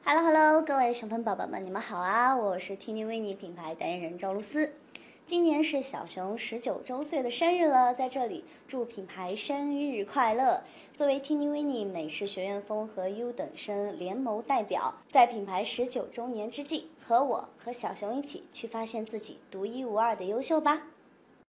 Hello Hello，各位熊粉宝宝们，你们好啊！我是 Tini Winnie 品牌代言人赵露思。今年是小熊19周岁的生日了，在这里祝品牌生日快乐！作为 Tini Winnie 美式学院风和优等生联盟代表，在品牌19周年之际，和我和小熊一起去发现自己独一无二的优秀吧！